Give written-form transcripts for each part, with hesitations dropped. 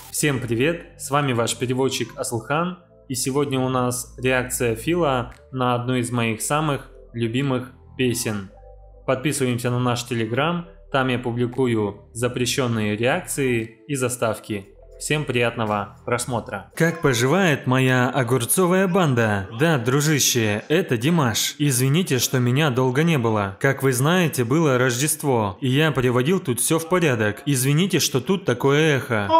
Всем привет, с вами ваш переводчик Асылхан, и сегодня у нас реакция Фила на одну из моих самых любимых песен. Подписываемся на наш телеграм, там я публикую запрещенные реакции и заставки. Всем приятного просмотра. Как поживает моя огурцовая банда? Да, дружище, это Димаш. Извините, что меня долго не было. Как вы знаете, было Рождество, и я приводил тут все в порядок. Извините, что тут такое эхо.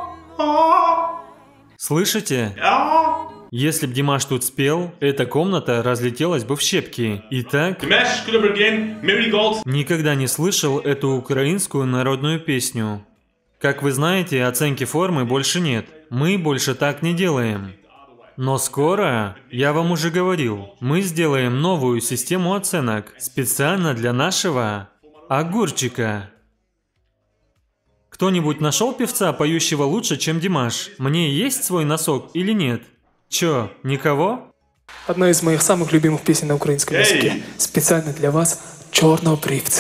Слышите? Если б Димаш тут спел, эта комната разлетелась бы в щепки. Итак, никогда не слышал эту украинскую народную песню. Как вы знаете, оценки формы больше нет. Мы больше так не делаем. Но скоро, я вам уже говорил, мы сделаем новую систему оценок специально для нашего огурчика. Кто-нибудь нашел певца, поющего лучше, чем Димаш? Мне есть свой носок или нет? Чё, никого? Одна из моих самых любимых песен на украинском языке. Специально для вас «Чорнобривцы».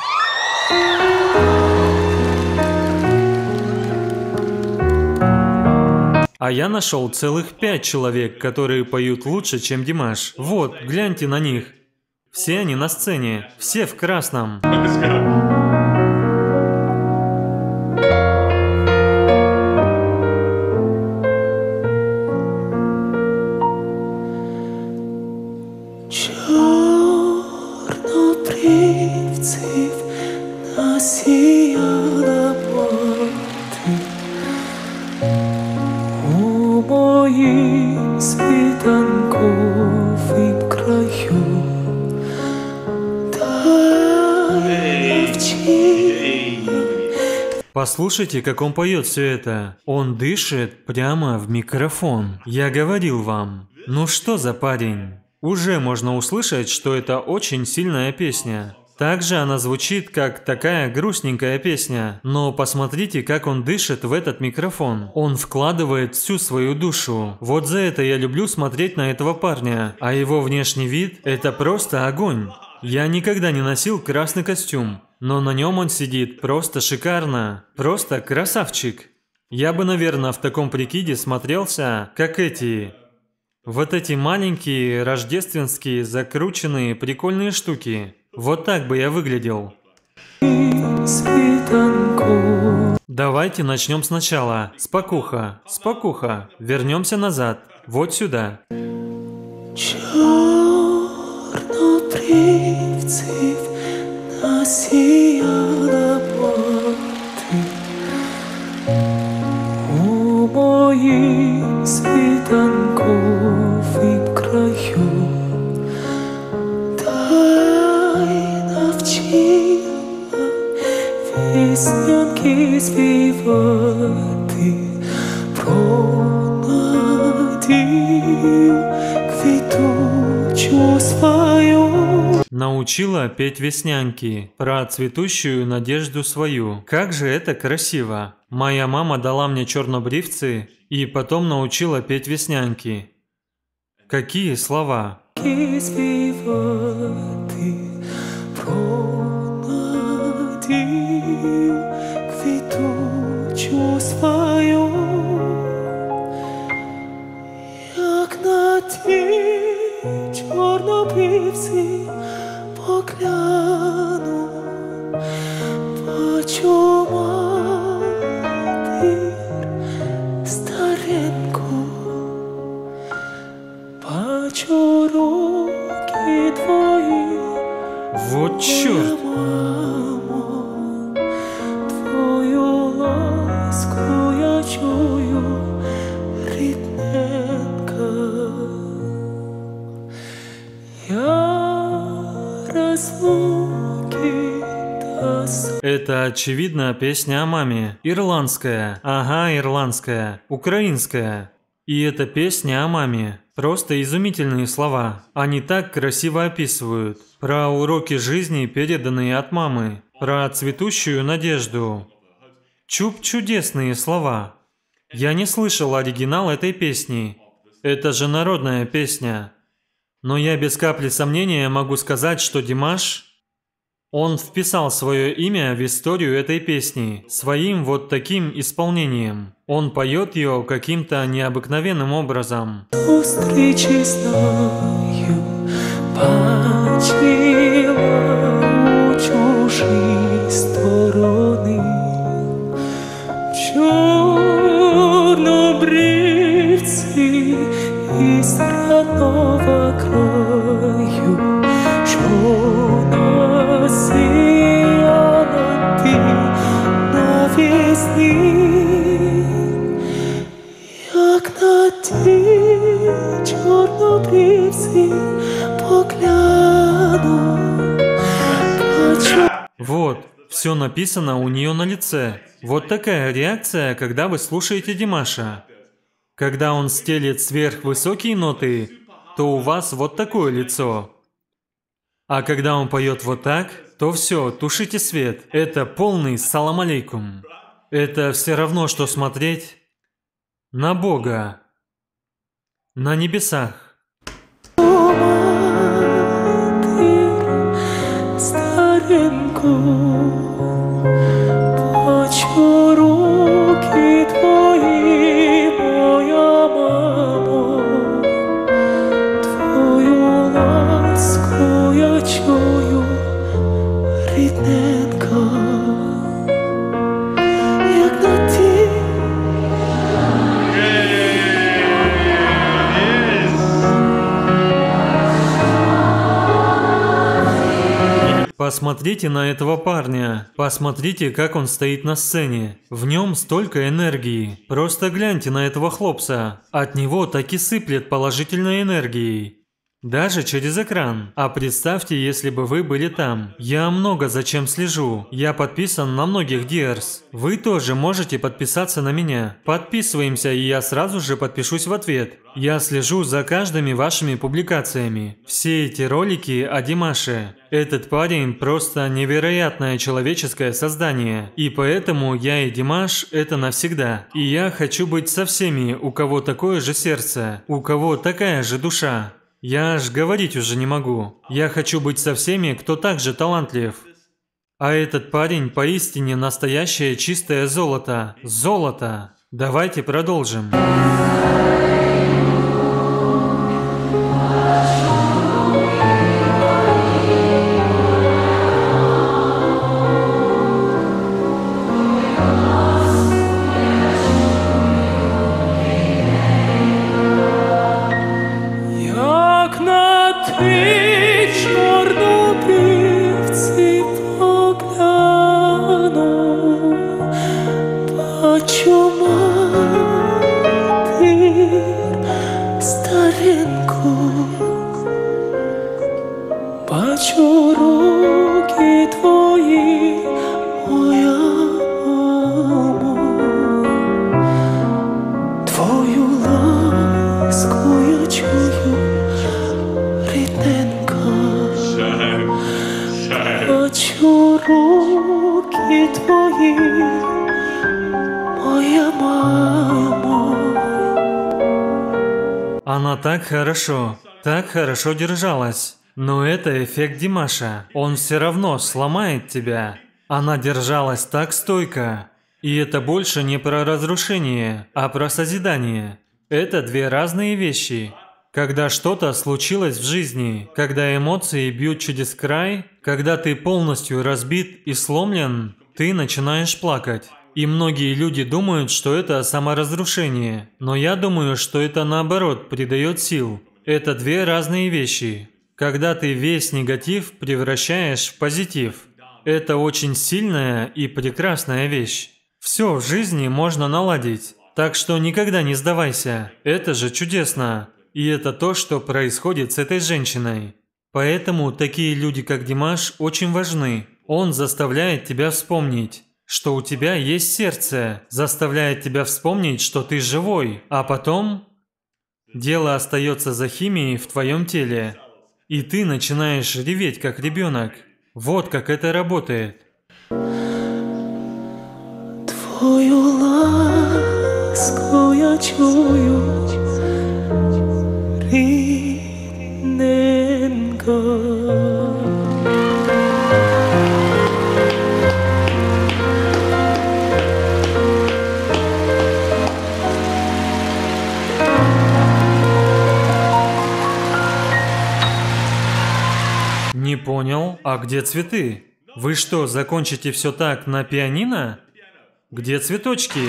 А я нашел целых 5 человек, которые поют лучше, чем Димаш. Вот, гляньте на них. Все они на сцене, все в красном. Чорнобривців насіяла мати у моїм світанковім краю. Послушайте, как он поет все это. Он дышит прямо в микрофон. Я говорил вам. Ну что за парень? Уже можно услышать, что это очень сильная песня. Также она звучит как такая грустненькая песня. Но посмотрите, как он дышит в этот микрофон. Он вкладывает всю свою душу. Вот за это я люблю смотреть на этого парня. А его внешний вид – это просто огонь. Я никогда не носил красный костюм, но на нем он сидит просто шикарно. Просто красавчик. Я бы, наверное, в таком прикиде смотрелся, как эти... Вот эти маленькие, рождественские, закрученные, прикольные штуки. Вот так бы я выглядел. Давайте начнем сначала. Спокуха, спокуха. Вернемся назад. Вот сюда. Чорнобривців насіяла мати у моїм світанковім краю. Дай навчила веснянки співати про надію квітучу свою. Научила петь веснянки про цветущую надежду свою. Как же это красиво! Моя мама дала мне чернобривцы и потом научила петь веснянки. Какие слова! Чорнобривці погляну, бачу матір стареньку, бачу руки твої. Вот черт! Мамо, твою ласку я чую, рідненька. Это, очевидно, песня о маме. Ирландская. Ага, ирландская. Украинская. И это песня о маме. Просто изумительные слова. Они так красиво описывают. Про уроки жизни, переданные от мамы. Про цветущую надежду. Чудесные слова. Я не слышал оригинал этой песни. Это же народная песня. Но я без капли сомнения могу сказать, что Димаш Он вписал свое имя в историю этой песни своим вот таким исполнением. Он поет ее каким-то необыкновенным образом. До встречи знаю, бачила у чужій сторони. Чорнобривці із родного краю, що насіяла ти навесні, як на ті чорнобривці погляну. Вот, все написано у нее на лице. Вот такая реакция, когда вы слушаете Димаша. Когда он стелит сверхвысокие ноты, то у вас вот такое лицо. А когда он поет вот так, то все, тушите свет. Это полный салам алейкум. Это все равно, что смотреть на Бога на небесах. Бачу руки твої, моя мамо, твою ласку я чую, рідненька, як на ті. Посмотрите на этого парня. Посмотрите, как он стоит на сцене. В нем столько энергии. Просто гляньте на этого хлопца. От него так и сыплет положительной энергией. Даже через экран. А представьте, если бы вы были там. Я много за чем слежу. Я подписан на многих диерс. Вы тоже можете подписаться на меня. Подписываемся, и я сразу же подпишусь в ответ. Я слежу за каждыми вашими публикациями. Все эти ролики о Димаше. Этот парень просто невероятное человеческое создание. И поэтому я и Димаш – это навсегда. И я хочу быть со всеми, у кого такое же сердце, у кого такая же душа. Я аж говорить уже не могу. Я хочу быть со всеми, кто также талантлив. А этот парень поистине настоящее чистое золото. Золото. Давайте продолжим. Чорнобривці погляну, бачу матір стареньку, бачу руки твої, моя мамо, твою ласку я чую, рідненька. Бачу руки твої, моя мамо. Она так хорошо держалась. Но это эффект Димаша. Он все равно сломает тебя. Она держалась так стойко. И это больше не про разрушение, а про созидание. Это две разные вещи. Когда что-то случилось в жизни, когда эмоции бьют через край, когда ты полностью разбит и сломлен, ты начинаешь плакать. И многие люди думают, что это саморазрушение, но я думаю, что это наоборот придает сил. Это две разные вещи. Когда ты весь негатив превращаешь в позитив. Это очень сильная и прекрасная вещь. Все в жизни можно наладить, так что никогда не сдавайся. Это же чудесно. И это то, что происходит с этой женщиной. Поэтому такие люди, как Димаш, очень важны. Он заставляет тебя вспомнить, что у тебя есть сердце, заставляет тебя вспомнить, что ты живой, а потом дело остается за химией в твоем теле, и ты начинаешь реветь, как ребенок. Вот как это работает. Твою ласку я чую, рідненька. Понял. А где цветы? Вы что, закончите все так на пианино? Где цветочки?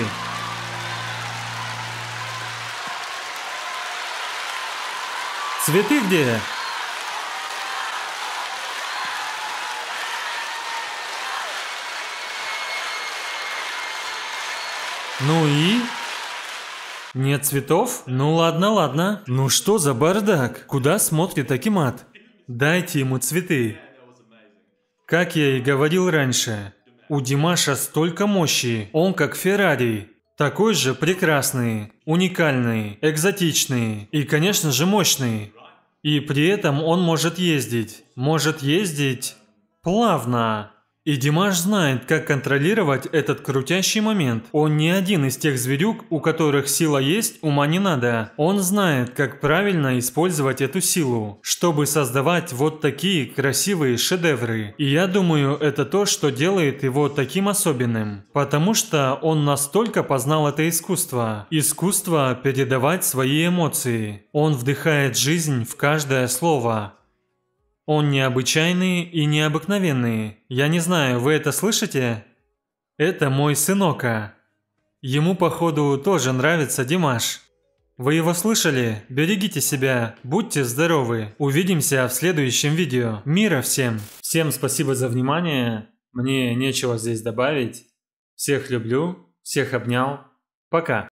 Цветы где? Ну и? Нет цветов? Ну ладно, ладно. Ну что за бардак? Куда смотрит Акимат? Дайте ему цветы. Как я и говорил раньше, у Димаша столько мощи. Он как Феррари. Такой же прекрасный, уникальный, экзотичный и, конечно же, мощный. И при этом он может ездить. Может ездить плавно. И Димаш знает, как контролировать этот крутящий момент. Он не один из тех зверюк, у которых сила есть, ума не надо. Он знает, как правильно использовать эту силу, чтобы создавать вот такие красивые шедевры. И я думаю, это то, что делает его таким особенным. Потому что он настолько познал это искусство. Искусство передавать свои эмоции. Он вдыхает жизнь в каждое слово. Он необычайный и необыкновенный. Я не знаю, вы это слышите? Это мой сынока. Ему, походу, тоже нравится Димаш. Вы его слышали? Берегите себя, будьте здоровы. Увидимся в следующем видео. Мира всем! Всем спасибо за внимание. Мне нечего здесь добавить. Всех люблю, всех обнял. Пока.